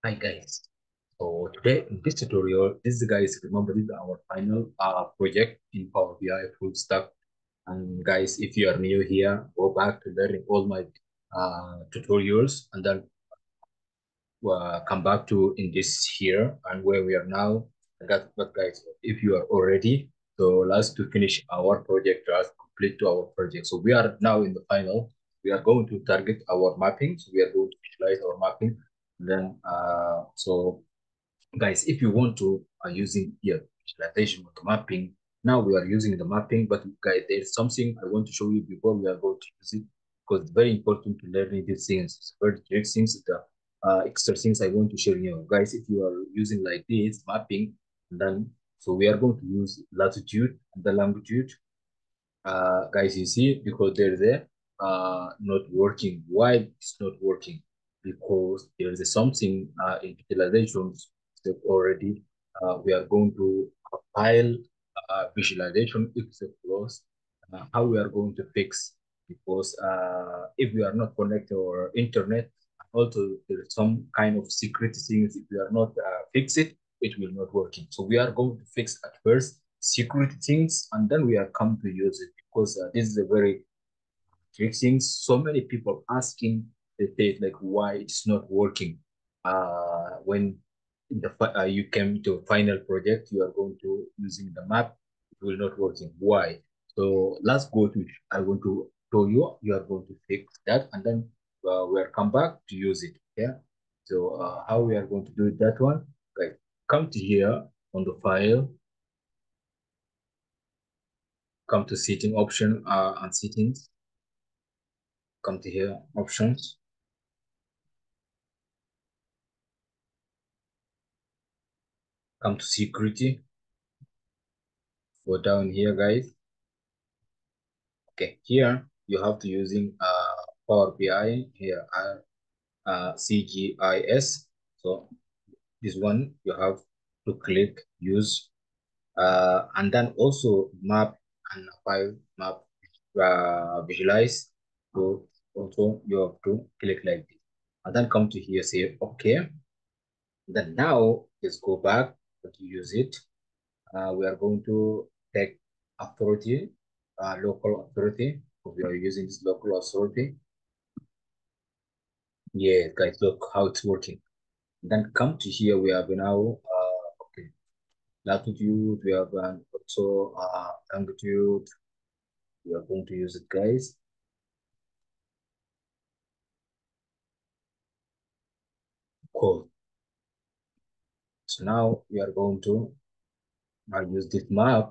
Hi guys. So today in this tutorial, this guys remember this is our final project in Power BI full stack. And guys, if you are new here, go back to learning all my tutorials and then come back to in this here and where we are now. But guys, if you are already, so let's to finish our project, let's complete to our project. So we are now in the final. We are going to target our mapping. So we are going to visualize our mapping. Then so guys, if you want to using here visualization of the mapping, now we are using the mapping, but guys, there's something I want to show you before we are going to use it because it's very important to learn these things. It's very great things, the extra things I want to share you guys. If you are using like this mapping, then so we are going to use latitude and the longitude. Guys, you see, because there's a not working. Why it's not working? Because there is something in visualizations that already we are going to compile visualization if the close. How we are going to fix? Because if we are not connected or internet, also there is some kind of secret things. If we are not fix it, it will not working. So we are going to fix at first security things, and then we are come to use it because this is a very trick thing. So many people asking the date like why it's not working. When you came to final project, you are going to using the map, it will not working. Why? So let's go to. I want to show you. You are going to fix that, and then we'll come back to use it. Yeah. So how we are going to do that one? Right. Come to here on the file, come to setting option and settings, come to here options, come to security, go down here guys. Okay, here you have to using Power BI here CGIS. So this one you have to click use and then also map and file map visualize. So also you have to click like this and then come to here say okay. Then now let's go back to use it. We are going to take authority, local authority. We are using this local authority. Yeah, guys, look how it's working. Then come to here. We have now okay, latitude. We have also longitude. We are going to use it, guys. Cool. So now we are going to use this map.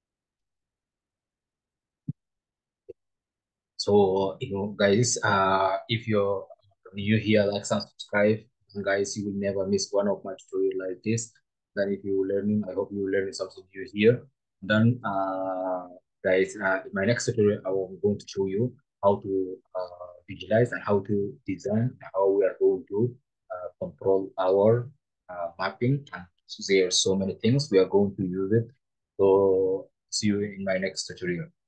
So, guys, if you're new here, like and subscribe. And guys, you will never miss one of my tutorial like this. Then if you're learning, I hope you're learning something new here. Then, guys, in my next tutorial, I'm going to show you how to visualize and how to design, how we are going to control our mapping. And there are so many things we are going to use it. So, see you in my next tutorial.